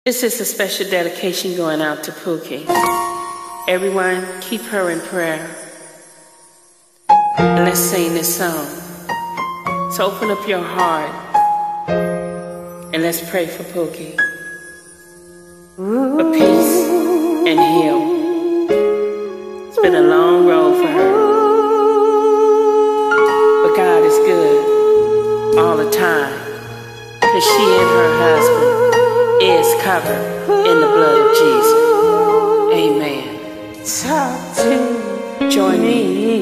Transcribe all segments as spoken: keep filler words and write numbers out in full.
This is a special dedication going out to Pookie. Everyone, keep her in prayer. And let's sing this song. So open up your heart and let's pray for Pookie. For peace and heal. It's been a long road for her. But God is good all the time. Because she and her husband is covered in the blood of Jesus. Amen. Talk to Join me.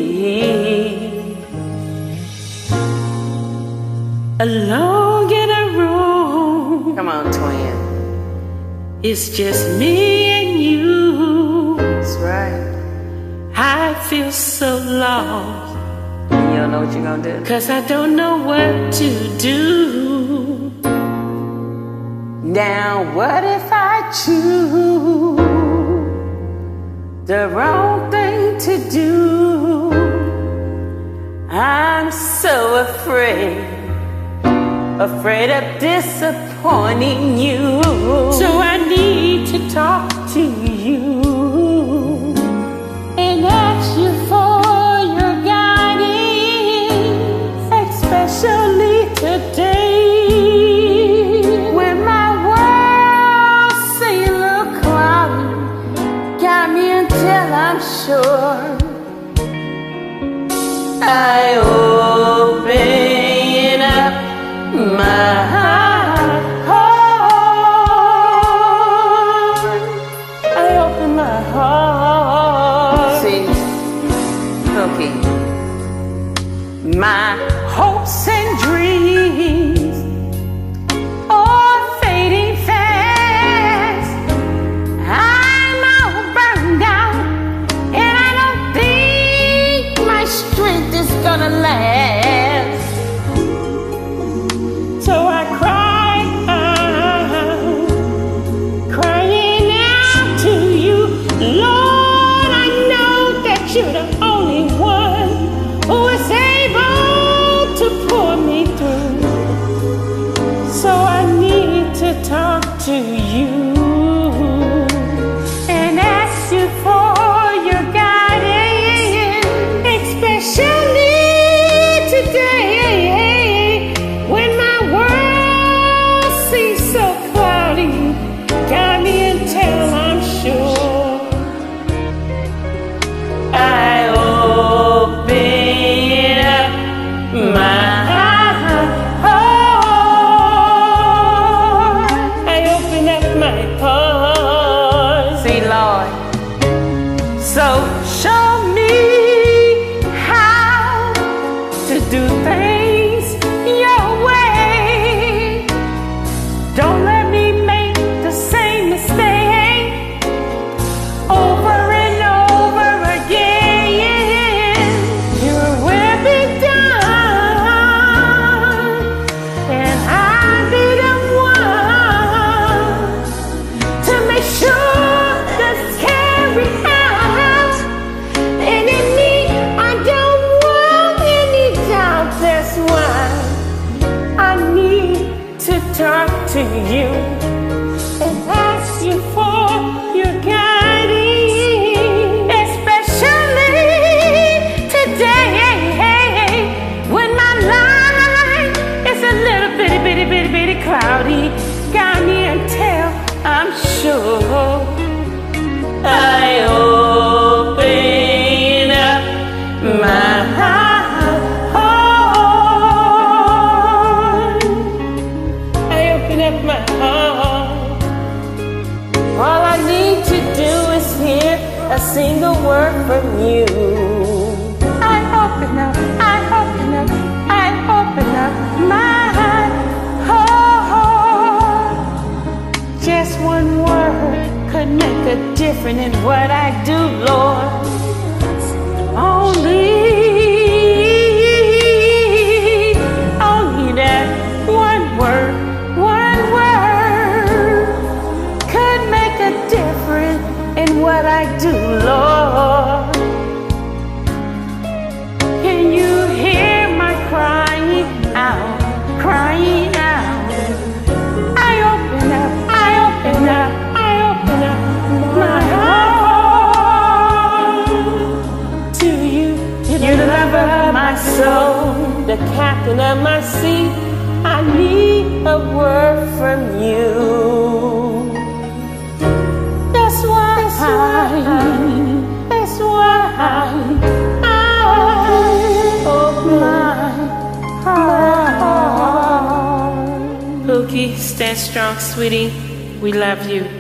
Alone in a room. Come on, twin. It's just me and you. That's right. I feel so lost. You don't know what you're gonna do? Cause I don't know what to do. Now what if I choose the wrong thing to do? I'm so afraid, afraid of disappointing you. So I need to talk to you and ask you for your guidance, especially today. I'm sure I open up my heart. I open my heart. See, Pookie, my hopes and dreams are fading fast. I'm all burned out, and I don't think my strength is gonna last. So I cry, crying out to you, Lord. I know that you're the only one who is able to pull me through. So I need to talk to you and ask you for your guidance, especially today when my world seems so cloudy. Guide me until I'm sure I open up my heart. I open up my heart. see, Lord. So show me how to do things your way. Don't let me make the same mistake over and over again. Your will be done, and I'll be the one to make sure that's carried out. And in me, I don't want any doubt. That's why I need to talk to you and ask you for your guidance, especially today when my life is a little bitty, bitty, bitty, bitty cloudy. Guide me until I'm sure I open up my heart. I open up my heart. All I need to do is hear a single word from you. I open up, I open up, I open up my heart. Just one word could make a difference in what I do, Lord. Only, only that one word, one word could make a difference in what I do, Lord. Can you hear my crying out, crying out? I open up, I open up. You're the lover of my soul, the captain of my sea. I need a word from you. That's why I, that's why I, I open my heart. Pookie, stand strong, sweetie. We love you.